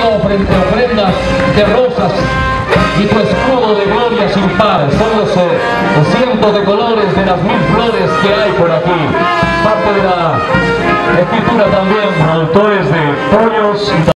ofrendas de rosas y tu escudo de gloria sin par. Son los cientos de colores de las 1000 flores que hay por aquí. Parte de la escritura también, autores de pollos y